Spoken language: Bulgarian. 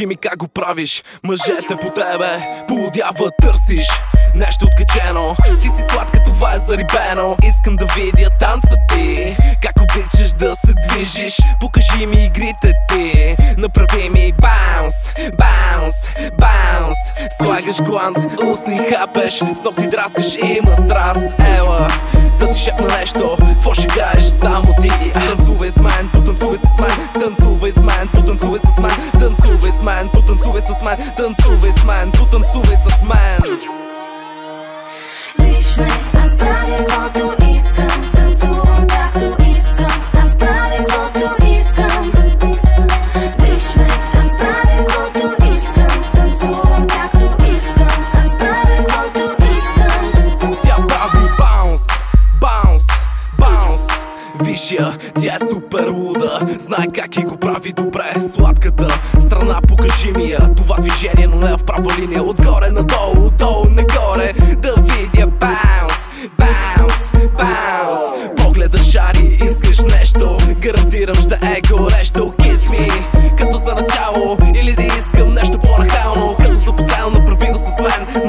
Кажи ми как го правиш, мъжете по тебе поудява търсиш нещо откачено. Ти си сладка, това е зарибено. Искам да видя танца ти, как обичаш да се движиш. Покажи ми игрите ти, направи ми баунс, баунс, баунс. Слагаш гланц, устни хапеш, с ногти драскаш, има страст. Ела, да ти шепна нещо, какво ще кажеш само ти и аз. Танцувай с мен, потанцувай с мен, танцувай с мен, потанцувай с мен, танцувай с мен, потанцувай с мен, танцувай с мен, потанцувай с мен. Виж ме, аз правя каквото искам, танцувам както искам, аз правя каквото искам. Виж ме, аз правя каквото искам, танцувам както искам, аз правя каквото искам. Тя прави баунс, баунс, баунс. Виж я, тя е супер луда, знае как и го прави добре. Сладката страна, покажи ми я. Това движение, но не в права линия. Отгоре надолу, отдолу нагоре. Да видя баунс, баунс, баунс. Погледа шари, искаш нещо, гарантирам ще е горещо. Kiss me, като за начало, или да искам нещо по-нахално. Като за последно, направи го с мен.